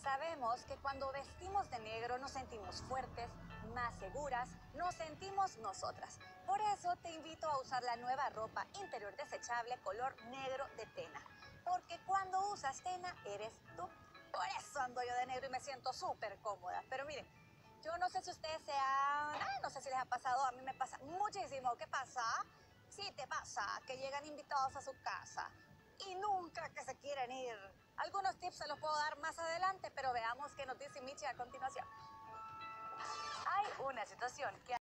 Sabemos que cuando vestimos de negro nos sentimos fuertes, más seguras, nos sentimos nosotras. Por eso te invito a usar la nueva ropa interior desechable color negro de Tena. Porque cuando usas Tena eres tú. Por eso ando yo de negro y me siento súper cómoda. Pero miren, yo no sé si ustedes no sé si les ha pasado, a mí me pasa muchísimo. ¿Qué pasa? Sí, te pasa que llegan invitados a su casa y nunca que se quieren ir. Algunos tips se los puedo dar más adelante, pero veamos qué nos dice Michi a continuación. Hay una situación que